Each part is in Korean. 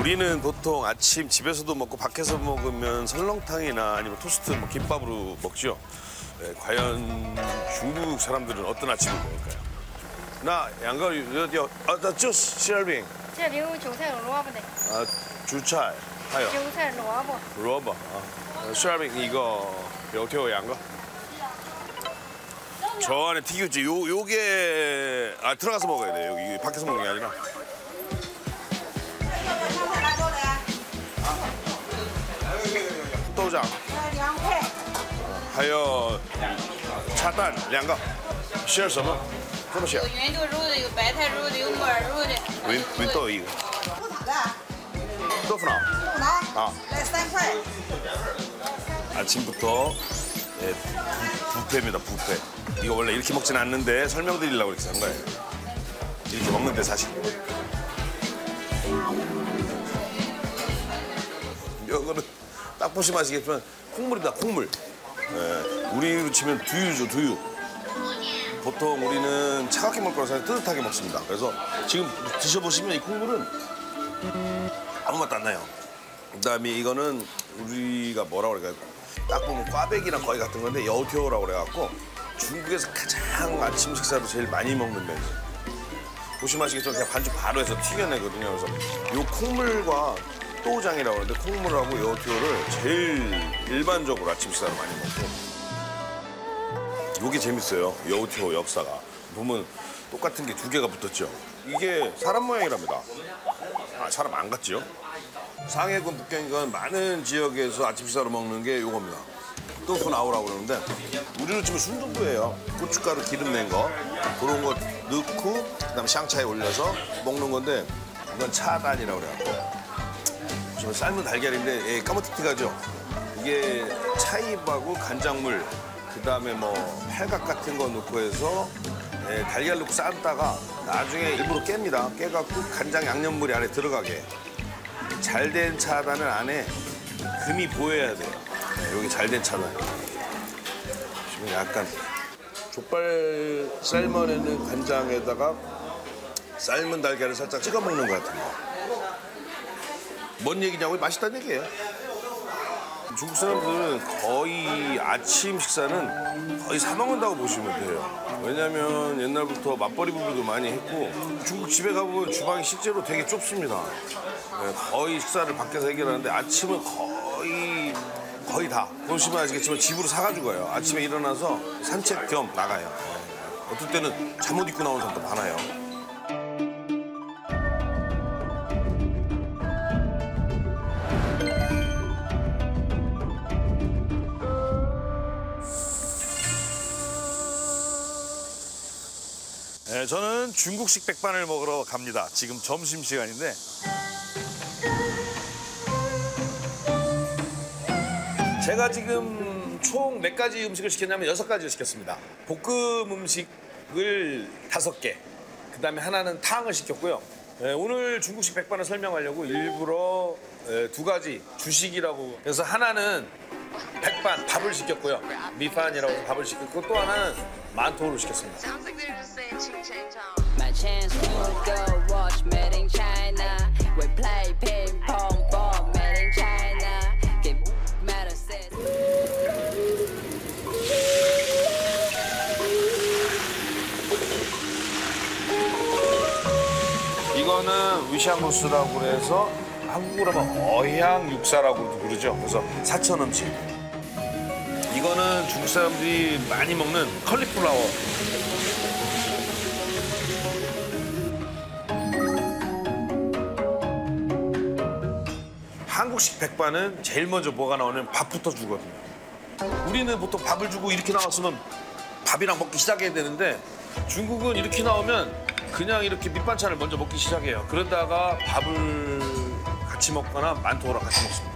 우리는 보통 아침 집에서도 먹고 밖에서 먹으면 설렁탕이나 아니면 토스트, 뭐 김밥으로 먹죠. 네, 과연 중국 사람들은 어떤 아침을 먹을까요? 나 양가 어디요? 나 주스 셀빙. 这里有韭菜和萝卜的， 주차이 하요. 韭菜萝卜。 로버. 셀빙 이거 요태오 양가. 저 안에 튀겼지. 요게 들어가서 먹어야 돼. 여기 밖에서 먹는 게 아니라. 도장. 2块。 还有茶蛋2个，馅什么？这么小？ 有芸豆肉的，有白菜肉的，有木耳肉的。 芸豆一个。豆腐脑。아. 来3块。 아침부터 뷔페입니다, 뷔페. 이거 원래 이렇게 먹진 않는데 설명드리려고 이렇게 산 거예요. 이렇게 먹는데 사실. 이거는 딱 보시면 아시겠지만 콩물이다, 콩물. 우리로 치면 두유죠, 두유. 보통 우리는 차갑게 먹을 거라서 뜨뜻하게 먹습니다. 그래서 지금 드셔보시면 이 콩물은 아무 맛도 안 나요. 그다음에 이거는 우리가 뭐라고 그럴까요? 딱 보면 꽈배기나 거의 같은 건데 여우태오라고 그래갖고 중국에서 가장 아침 식사로 제일 많이 먹는 메뉴. 보시면 아시겠지만 그냥 반죽 바로 해서 튀겨내거든요. 그래서 요 콩물과 또우장이라고 하는데 콩물하고 여우태오를 제일 일반적으로 아침 식사로 많이 먹고 요게 재밌어요. 여우태오 역사가. 보면 똑같은 게 2개가 붙었죠. 이게 사람 모양이랍니다. 사람 안 같죠? 상해군, 북경이건 많은 지역에서 아침 식사로 먹는 게 요겁니다. 또푸나오라고 그러는데 우리로 치면 순두부예요. 고춧가루 기름 낸 거 그런 거 넣고 그다음에 샹차에 올려서 먹는 건데 이건 차단이라고 그래갖고 지금 삶은 달걀인데 까무티티가죠. 이게 차잎하고 간장물 그다음에 뭐 팔각 같은 거 넣고 해서 달걀 넣고 삶다가 나중에 일부러 깹니다. 깨갖고 간장 양념물이 안에 들어가게. 잘된 차단은 안에 금이 보여야 돼요. 여기 잘된 차단. 지금 약간 족발 삶아내는 간장에다가 삶은 달걀을 살짝 찍어 먹는 것 같은데. 뭔 얘기냐고? 맛있다는 얘기예요. 중국 사람들은 거의 아침 식사는 거의 사 먹는다고 보시면 돼요. 왜냐면 옛날부터 맞벌이 부부도 많이 했고 중국 집에 가보면 주방이 실제로 되게 좁습니다. 거의 식사를 밖에서 해결하는데 아침은 거의 다 보시면 아시겠지만 집으로 사가지고 가요. 아침에 일어나서 산책 겸 나가요. 어떨 때는 잠옷 입고 나오는 사람도 많아요. 네, 저는 중국식 백반을 먹으러 갑니다. 지금 점심시간인데 제가 지금 총 몇 가지 음식을 시켰냐면 6가지를 시켰습니다. 볶음 음식을 5개, 그다음에 하나는 탕을 시켰고요. 오늘 중국식 백반을 설명하려고 일부러 2가지 주식이라고 해서 하나는 백반, 밥을 시켰고요. 미판이라고 해서 밥을 시켰고 또 하나는 만토를 시켰습니다. My chance to go watch made in China. We play ping pong ball made in China. Get mad at it. 이거는 위샹루스라고 해서 한국으로 하면 어향 육사라고도 부르죠. 그래서 사천 음식. 이거는 중국 사람들이 많이 먹는 컬리플라워. 한국식 백반은 제일 먼저 뭐가 나오냐면 밥부터 주거든요. 우리는 보통 밥을 주고 이렇게 나왔으면 밥이랑 먹기 시작해야 되는데 중국은 이렇게 나오면 그냥 이렇게 밑반찬을 먼저 먹기 시작해요. 그러다가 밥을 같이 먹거나 만토랑 같이 먹습니다.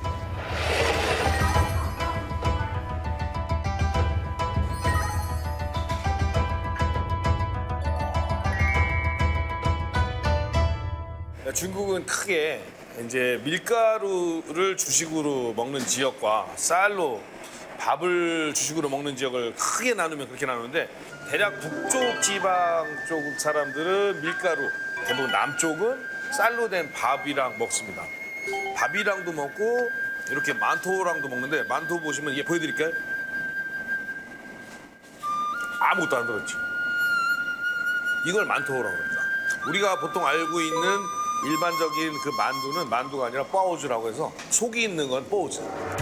중국은 크게 이제 밀가루를 주식으로 먹는 지역과 쌀로 밥을 주식으로 먹는 지역을 크게 나누면 그렇게 나누는데 대략 북쪽 지방 쪽 사람들은 밀가루, 대부분 남쪽은 쌀로 된 밥이랑 먹습니다. 밥이랑도 먹고 이렇게 만토랑도 먹는데 만토 보시면 이게 보여드릴까요? 아무것도 안 들었지. 이걸 만토라고 합니다. 우리가 보통 알고 있는 일반적인 그 만두는 만두가 아니라 뽀우즈라고 해서 속이 있는 건 뽀우즈.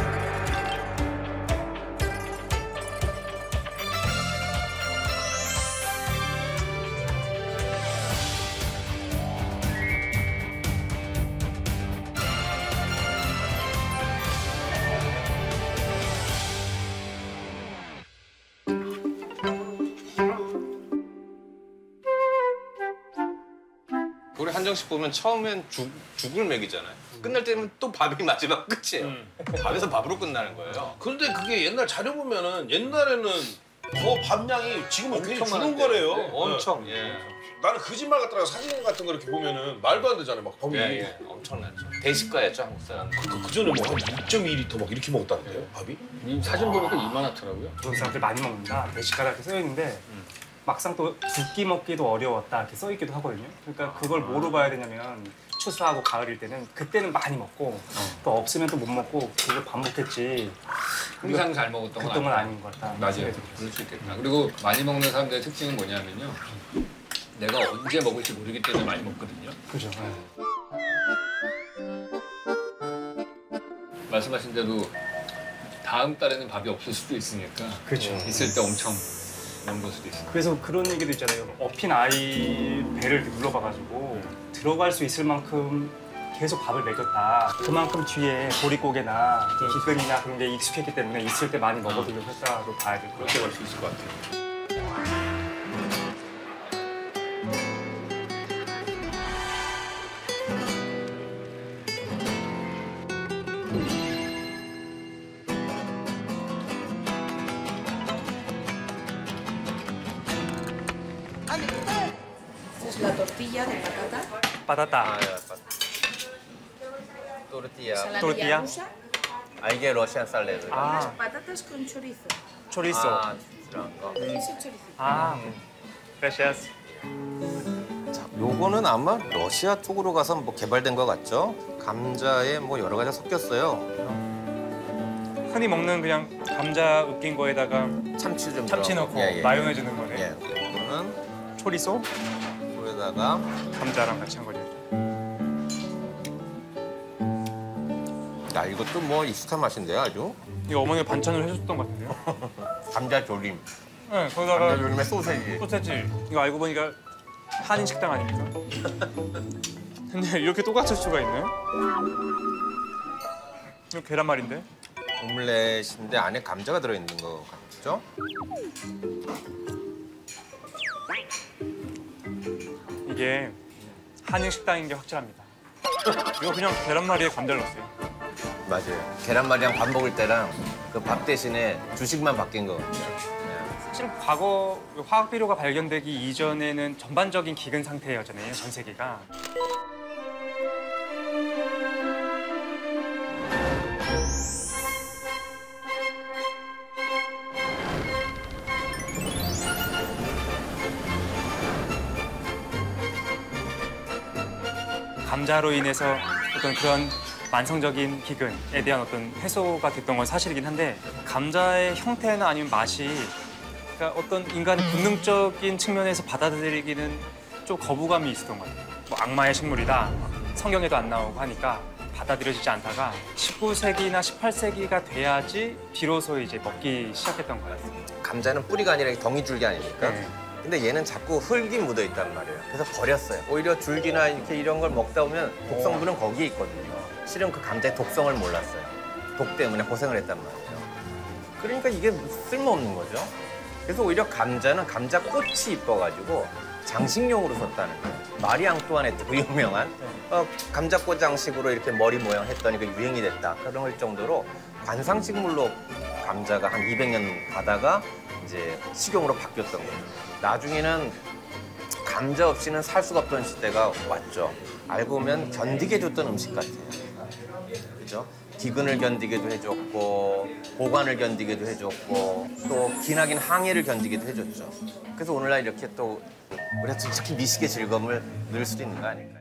우리 한정식 보면 처음엔 죽을 먹이잖아요. 끝날 때는 또 밥이 마지막 끝이에요. 밥에서 밥으로 끝나는 거예요. 그런데 그게 옛날 자료 보면은 옛날에는 더 밥량이 지금은 괜히 주는 많은데요. 거래요. 네, 엄청. 예. 나는 거짓말 같더라고. 사진 같은 거 이렇게 보면은 말도 안 되잖아요. 막 밥이. 예, 엄청나죠. 대식가였죠, 한국 사람. 그 전에 뭐 한 2.2리터 막 이렇게 먹었다는데요, 밥이? 이 사진 보니까 이만하더라고요. 그런 사람들 많이 먹는다. 대식가라 이렇게 써 있는데 막상 또 두 끼 먹기도 어려웠다 이렇게 써 있기도 하거든요. 그러니까 그걸 뭐로 봐야 되냐면 추수하고 가을일 때는 그때는 많이 먹고 또 없으면 또 못 먹고 그걸 반복했지. 항상 잘 먹었던 건 그동안 아니에요. 아닌 것 같다. 맞아요. 생각이 들어요. 그럴 수 있겠다. 그리고 많이 먹는 사람들의 특징은 뭐냐면요. 내가 언제 먹을지 모르기 때문에 많이 먹거든요. 그죠. 네. 말씀하신 대로 다음 달에는 밥이 없을 수도 있으니까. 그렇죠. 있을 때 엄청 먹는 수도 있어요. 그래서 그런 얘기도 있잖아요. 업힌 아이 배를 이렇게 눌러봐가지고 들어갈 수 있을 만큼 계속 밥을 먹였다. 그만큼 뒤에 보릿고개나 기근이나 그런 게 익숙했기 때문에 있을 때 많이 먹어두려고 했다고 봐야 될 것 그렇게 같아요. 볼 수 있을 것 같아요. Esta es la tortilla de patata. 빠따따. 또르띠아. Saladilla Tortilla. rusa. 아, 이게 러시안 쌀레드. 아, Patatas con chorizo. 초리소. 그런 거. Es el chorizo. 아, gracias. 요거는 아마 러시아 쪽으로 가서 뭐 개발된 것 같죠? 감자에 뭐 여러 가지가 섞였어요. 흔히 먹는 그냥 감자 으깬 거에다가 참치 좀 참치 들어가고. 넣고 마요네즈 넣은 거네. 예. 이거는 초리소, 물에다가 감자랑 같이 한 거죠. 야, 이것도 뭐 익숙한 맛인데요, 아주. 이거 어머니가 반찬을 해줬던 것 같은데요. 감자 조림. 네, 거기다가 감자 조림에 소세지. 소세지. 이거 알고 보니까 한인 식당 아닙니까? 근데 이렇게 똑같을 수가 있나요? 이거 계란말인데? 오믈렛인데 안에 감자가 들어있는 거 같죠? 이게 한인 식당인 게 확실합니다. 이거 그냥 계란말이에 감자를 넣었어요. 맞아요. 계란말이랑 밥 먹을 때랑 그 밥 대신에 주식만 바뀐 거 같아요. 사실 과거 화학 비료가 발견되기 이전에는 전반적인 기근 상태였잖아요, 전 세계가. 감자로 인해서 어떤 그런 만성적인 기근에 대한 어떤 해소가 됐던 건 사실이긴 한데 감자의 형태나 아니면 맛이 그러니까 어떤 인간의 본능적인 측면에서 받아들이기는 좀 거부감이 있었던 것 같아요. 뭐 악마의 식물이다, 성경에도 안 나오고 하니까 받아들여지지 않다가 19세기나 18세기가 돼야지 비로소 이제 먹기 시작했던 것 같아요. 감자는 뿌리가 아니라 덩이 줄기 아닙니까? 네. 근데 얘는 자꾸 흙이 묻어 있단 말이에요. 그래서 버렸어요. 오히려 줄기나 이렇게 이런 걸 먹다 보면 독성분은 거기에 있거든요. 실은 그 감자의 독성을 몰랐어요. 독 때문에 고생을 했단 말이에요. 그러니까 이게 쓸모없는 거죠. 그래서 오히려 감자는 감자 꽃이 이뻐가지고 장식용으로 썼다는 거예요. 마리 앙뚜아네트 그 유명한 감자꽃 장식으로 이렇게 머리 모양 했더니 그 유행이 됐다. 그럴 정도로 관상식물로 감자가 한 200년 가다가 이제 식용으로 바뀌었던 거예요. 나중에는 감자 없이는 살 수가 없던 시대가 왔죠. 알고 보면 견디게 해줬던 음식 같아요. 그죠? 기근을 견디게도 해줬고 보관을 견디게도 해줬고 또 기나긴 항해를 견디게도 해줬죠. 그래서 오늘날 이렇게 또 우리가 특히 미식의 즐거움을 누릴 수도 있는 거 아닐까요?